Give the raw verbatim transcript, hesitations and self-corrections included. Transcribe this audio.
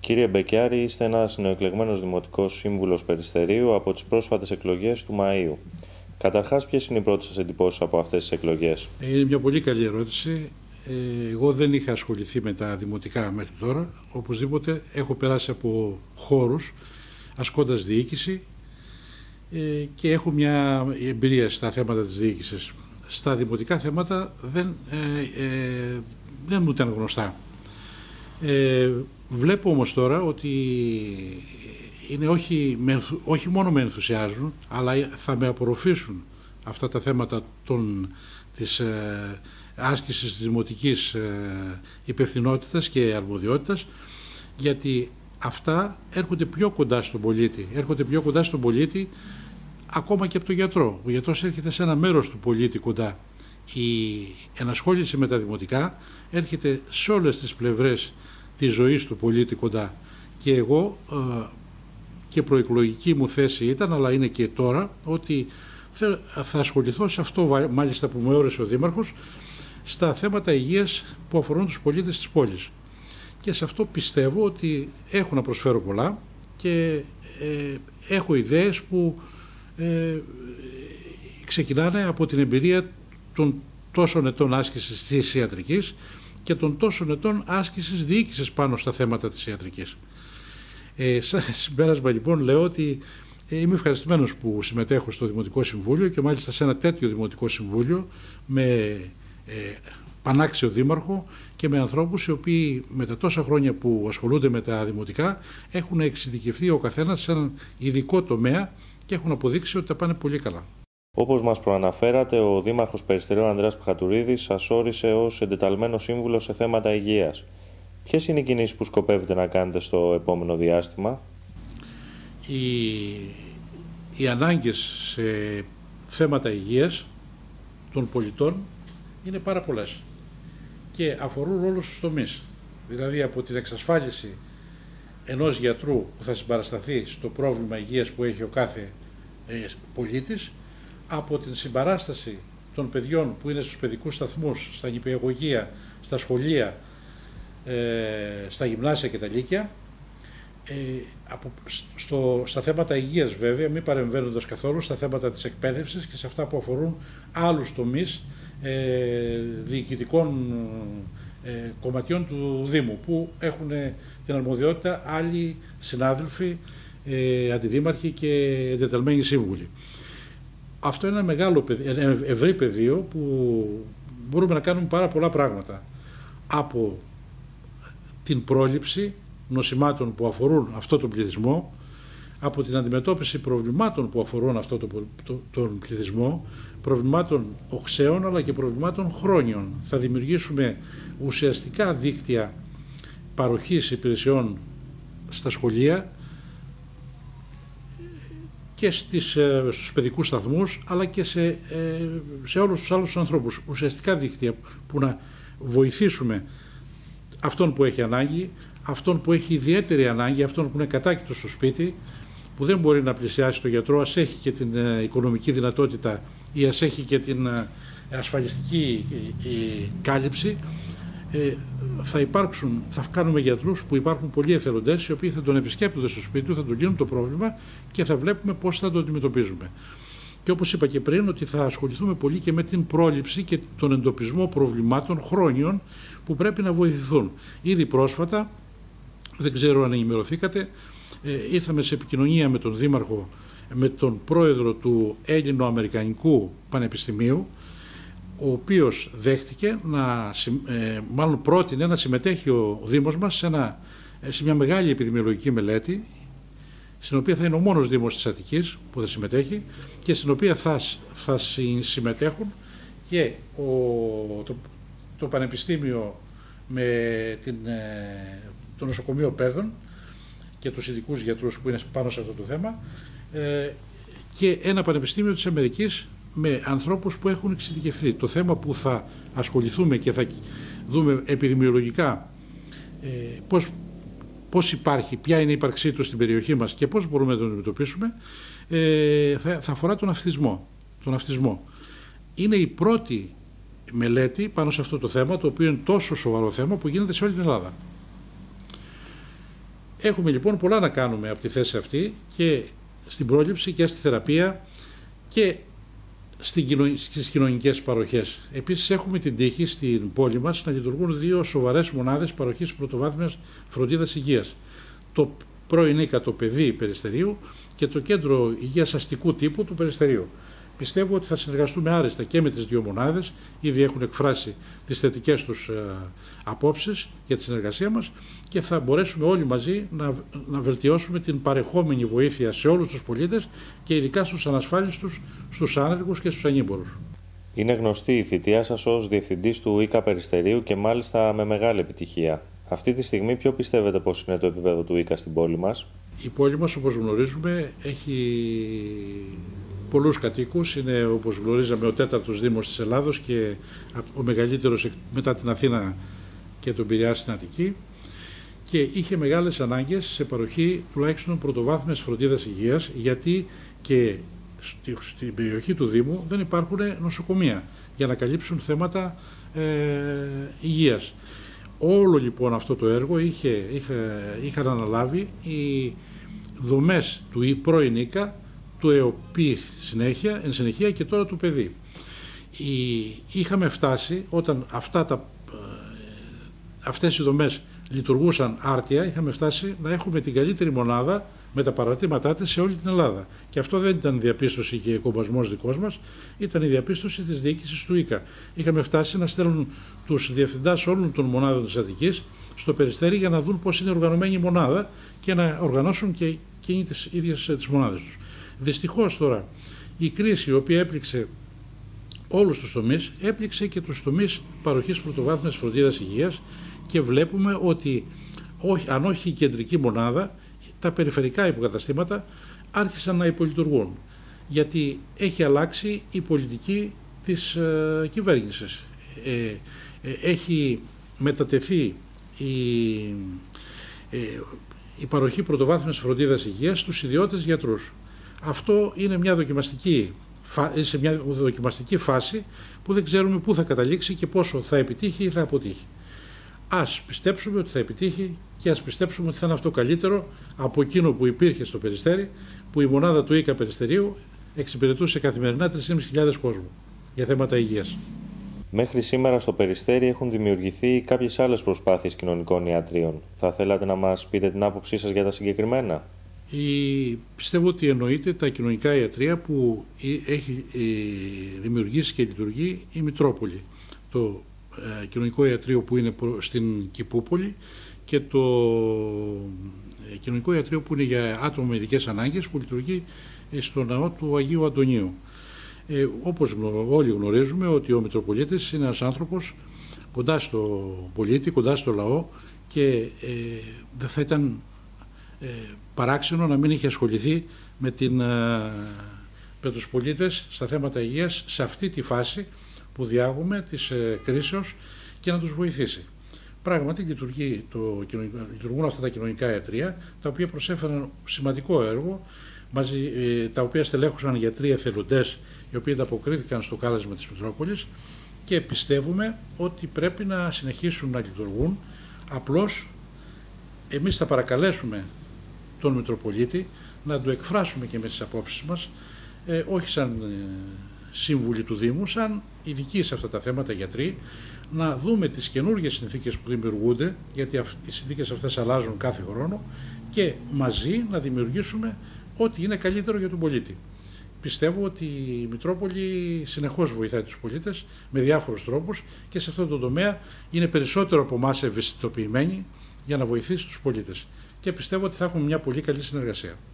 Κύριε Μπεκιάρη, είστε ένας νεοεκλεγμένος δημοτικός σύμβουλος Περιστερίου από τις πρόσφατες εκλογές του Μαΐου. Καταρχάς, ποιες είναι οι πρώτες σας εντυπώσεις από αυτές τις εκλογές? Είναι μια πολύ καλή ερώτηση. Εγώ δεν είχα ασχοληθεί με τα δημοτικά μέχρι τώρα. Οπωσδήποτε έχω περάσει από χώρους ασκώντας διοίκηση και έχω μια εμπειρία στα θέματα της διοίκησης. Στα δημοτικά θέματα δεν, ε, ε, δεν μου ήταν γνωστά. Ε, βλέπω όμως τώρα ότι είναι όχι, με, όχι μόνο με ενθουσιάζουν, αλλά θα με απορροφήσουν αυτά τα θέματα των, της ε, άσκησης της δημοτικής ε, υπευθυνότητας και αρμοδιότητας, γιατί αυτά έρχονται πιο κοντά στον πολίτη, έρχονται πιο κοντά στον πολίτη ακόμα και από τον γιατρό. Ο γιατρός έρχεται σε ένα μέρος του πολίτη κοντά. Η ενασχόληση με τα δημοτικά έρχεται σε όλες τις πλευρές της ζωής του πολίτη κοντά. Και εγώ ε, και προεκλογική μου θέση ήταν, αλλά είναι και τώρα, ότι θα ασχοληθώ σε αυτό μάλιστα που με όρισε ο Δήμαρχος, στα θέματα υγείας που αφορούν τους πολίτες της πόλης. Και σε αυτό πιστεύω ότι έχω να προσφέρω πολλά και ε, έχω ιδέες που ε, ξεκινάνε από την εμπειρία των τόσων ετών άσκησης της ιατρικής και των τόσων ετών άσκησης διοίκησης πάνω στα θέματα της ιατρικής. Ε, σαν συμπέρασμα λοιπόν λέω ότι ε, είμαι ευχαριστημένος που συμμετέχω στο Δημοτικό Συμβούλιο και μάλιστα σε ένα τέτοιο Δημοτικό Συμβούλιο με ε, πανάξιο δήμαρχο και με ανθρώπους οι οποίοι με τα τόσα χρόνια που ασχολούνται με τα δημοτικά έχουν εξειδικευτεί ο καθένας σε έναν ειδικό τομέα και έχουν αποδείξει ότι τα πάνε πολύ καλά. Όπως μας προαναφέρατε, ο Δήμαρχος Περιστερίου Ανδρέας Παχατουρίδης σας όρισε ως εντεταλμένο σύμβουλο σε θέματα υγείας. Ποιες είναι οι κινήσεις που σκοπεύετε να κάνετε στο επόμενο διάστημα? Οι, οι ανάγκες σε θέματα υγείας των πολιτών είναι πάρα πολλές και αφορούν όλους τους τομείς. Δηλαδή από την εξασφάλιση ενός γιατρού που θα συμπαρασταθεί στο πρόβλημα υγείας που έχει ο κάθε ε, πολίτης, από την συμπαράσταση των παιδιών που είναι στους παιδικούς σταθμούς, στα νηπιαγωγεία, στα σχολεία, ε, στα γυμνάσια και τα λύκεια, ε, από, στο, στα θέματα υγείας βέβαια, μην παρεμβαίνοντας καθόλου στα θέματα της εκπαίδευσης και σε αυτά που αφορούν άλλους τομείς ε, διοικητικών ε, κομματιών του Δήμου, που έχουν την αρμοδιότητα άλλοι συνάδελφοι, ε, αντιδήμαρχοι και εντεταλμένοι σύμβουλοι. Αυτό είναι ένα μεγάλο, ένα ευρύ πεδίο που μπορούμε να κάνουμε πάρα πολλά πράγματα. Από την πρόληψη νοσημάτων που αφορούν αυτό τον πληθυσμό, από την αντιμετώπιση προβλημάτων που αφορούν αυτό το, το, τον πληθυσμό, προβλημάτων οξέων αλλά και προβλημάτων χρόνιων. Θα δημιουργήσουμε ουσιαστικά δίκτυα παροχής υπηρεσιών στα σχολεία και στις, στους παιδικούς σταθμούς, αλλά και σε, σε όλους τους άλλους ανθρώπους. Ουσιαστικά δίκτυα που να βοηθήσουμε αυτόν που έχει ανάγκη, αυτόν που έχει ιδιαίτερη ανάγκη, αυτόν που είναι κατάκητος στο σπίτι, που δεν μπορεί να πλησιάσει τον γιατρό, ας έχει και την οικονομική δυνατότητα ή ας έχει και την ασφαλιστική κάλυψη. Ε, θα υπάρξουν, θα κάνουμε γιατρούς που υπάρχουν πολλοί εθελοντές οι οποίοι θα τον επισκέπτονται στο σπίτι του, θα του λύνουν το πρόβλημα και θα βλέπουμε πώς θα το αντιμετωπίζουμε. Και όπως είπα και πριν, ότι θα ασχοληθούμε πολύ και με την πρόληψη και τον εντοπισμό προβλημάτων χρόνιων που πρέπει να βοηθηθούν. Ήδη πρόσφατα, δεν ξέρω αν ενημερωθήκατε, ε, ήρθαμε σε επικοινωνία με τον Δήμαρχο, με τον πρόεδρο του Έλληνο-Αμερικανικού Πανεπιστημίου, ο οποίος δέχτηκε, να, ε, μάλλον πρότεινε να συμμετέχει ο Δήμος μας σε, ένα, σε μια μεγάλη επιδημιολογική μελέτη, στην οποία θα είναι ο μόνος Δήμος της Αττικής που θα συμμετέχει και στην οποία θα, θα συμμετέχουν και ο, το, το Πανεπιστήμιο με την, ε, το Νοσοκομείο Παιδών και τους ειδικούς γιατρούς που είναι πάνω σε αυτό το θέμα, ε, και ένα Πανεπιστήμιο της Αμερικής με ανθρώπους που έχουν εξειδικευθεί. Το θέμα που θα ασχοληθούμε και θα δούμε επιδημιολογικά ε, πώς, πώς υπάρχει, ποια είναι η ύπαρξή του στην περιοχή μας και πώς μπορούμε να τον αντιμετωπίσουμε, ε, θα, θα αφορά τον αυτισμό. τον αυτισμό. Είναι η πρώτη μελέτη πάνω σε αυτό το θέμα, το οποίο είναι τόσο σοβαρό θέμα που γίνεται σε όλη την Ελλάδα. Έχουμε λοιπόν πολλά να κάνουμε από τη θέση αυτή και στην πρόληψη και στη θεραπεία και στις κοινωνικές παροχές. Επίσης έχουμε την τύχη στην πόλη μας να λειτουργούν δύο σοβαρές μονάδες παροχής πρωτοβάθμιας φροντίδας υγείας. Το πρώην ΙΚΑ, το παιδί Περιστερίου, και το κέντρο υγείας αστικού τύπου του Περιστερίου. Πιστεύω ότι θα συνεργαστούμε άριστα και με τις δύο μονάδες, ήδη έχουν εκφράσει τις θετικές τους ε, απόψεις για τη συνεργασία μας και θα μπορέσουμε όλοι μαζί να, να βελτιώσουμε την παρεχόμενη βοήθεια σε όλους τους πολίτες και ειδικά στους ανασφάλιστους, στους άνεργους και στους ανήμπορους. Είναι γνωστή η θητεία σας ως Διευθυντής του ΙΚΑ Περιστερίου και μάλιστα με μεγάλη επιτυχία. Αυτή τη στιγμή ποιο πιστεύετε πως είναι το επίπεδο του ΙΚΑ στην πόλη μας? Η πόλη μας, όπως γνωρίζουμε, έχει πολλούς κατοίκους, είναι, όπως γνωρίζαμε, ο τέταρτος δήμος της Ελλάδος και ο μεγαλύτερος μετά την Αθήνα και τον Πειραιά στην Αττική, και είχε μεγάλες ανάγκες σε παροχή τουλάχιστον πρωτοβάθμιας φροντίδας υγείας, γιατί και στην περιοχή του Δήμου δεν υπάρχουν νοσοκομεία για να καλύψουν θέματα ε, υγείας. Όλο λοιπόν αυτό το έργο είχε, είχε, είχαν αναλάβει οι δομές του πρώην ΙΚΑ, του ΕΟΠΗ συνέχεια, εν συνεχεία και τώρα του παιδί. Είχαμε φτάσει, όταν αυτά τα, αυτές οι δομές λειτουργούσαν άρτια, είχαμε φτάσει να έχουμε την καλύτερη μονάδα με τα παρατήματά της σε όλη την Ελλάδα. Και αυτό δεν ήταν διαπίστωση και κομπασμός δικός μας, ήταν η διαπίστωση της διοίκησης του ΙΚΑ. Είχαμε φτάσει να στέλνουν τους διευθυντάς όλων των μονάδων της Αττικής στο Περιστέρι για να δουν πώς είναι οργανωμένη η μονάδα και να οργανώσουν και εκείνοι τις ίδιες τις μονάδες τους. Δυστυχώς τώρα η κρίση, η οποία έπληξε όλους τους τομείς, έπληξε και τους τομείς παροχής πρωτοβάθμιας φροντίδας υγείας και βλέπουμε ότι όχι, αν όχι η κεντρική μονάδα, τα περιφερικά υποκαταστήματα άρχισαν να υπολειτουργούν, γιατί έχει αλλάξει η πολιτική της ε, κυβέρνησης. Ε, ε, έχει μετατεθεί η, ε, η παροχή πρωτοβάθμιας φροντίδας υγείας στους ιδιώτες γιατρούς. Αυτό είναι μια δοκιμαστική, σε μια δοκιμαστική φάση που δεν ξέρουμε πού θα καταλήξει και πόσο θα επιτύχει ή θα αποτύχει. Ας πιστέψουμε ότι θα επιτύχει και ας πιστέψουμε ότι θα είναι αυτό καλύτερο από εκείνο που υπήρχε στο Περιστέρι, που η μονάδα του ΙΚΑ Περιστερίου εξυπηρετούσε καθημερινά τρεις χιλιάδες πεντακόσιους κόσμου για θέματα υγείας. Μέχρι σήμερα στο Περιστέρι έχουν δημιουργηθεί κάποιες άλλες προσπάθειες κοινωνικών ιατρίων. Θα θέλατε να μας πείτε την άποψή σας για τα συγκεκριμένα? Η, πιστεύω ότι εννοείται τα κοινωνικά ιατρεία που έχει δημιουργήσει και λειτουργεί η Μητρόπολη. Το ε, κοινωνικό ιατρείο που είναι στην Κηπούπολη και το ε, κοινωνικό ιατρείο που είναι για άτομα με ειδικές ανάγκες που λειτουργεί στο ναό του Αγίου Αντωνίου. Ε, όπως όλοι γνωρίζουμε ότι ο Μητροπολίτης είναι ένας άνθρωπος κοντά στο πολίτη, κοντά στο λαό και ε, δεν θα ήταν ε, παράξενο να μην είχε ασχοληθεί με, την, ε, με τους πολίτες στα θέματα υγείας σε αυτή τη φάση που διάγουμε της ε, κρίσεως και να τους βοηθήσει. Πράγματι λειτουργεί το, λειτουργούν αυτά τα κοινωνικά ιατρεία, τα οποία προσέφεραν σημαντικό έργο, μαζί, ε, τα οποία στελέχωσαν γιατροί εθελοντές, οι οποίοι ανταποκρίθηκαν στο κάλεσμα της Μητρόπολης και πιστεύουμε ότι πρέπει να συνεχίσουν να λειτουργούν. Απλώς εμείς θα παρακαλέσουμε τον Μητροπολίτη να του εκφράσουμε και με τις απόψεις μας, ε, όχι σαν ε, σύμβουλοι του Δήμου, σαν ειδικοί σε αυτά τα θέματα γιατροί, να δούμε τις καινούργιες συνθήκες που δημιουργούνται, γιατί οι συνθήκες αυτές αλλάζουν κάθε χρόνο, και μαζί να δημιουργήσουμε ό,τι είναι καλύτερο για τον πολίτη. Πιστεύω ότι η Μητρόπολη συνεχώς βοηθάει τους πολίτες με διάφορους τρόπους και σε αυτό το τομέα είναι περισσότερο από εμάς ευαισθητοποιημένοι για να βοηθήσει τους πολίτες. Και πιστεύω ότι θα έχουμε μια πολύ καλή συνεργασία.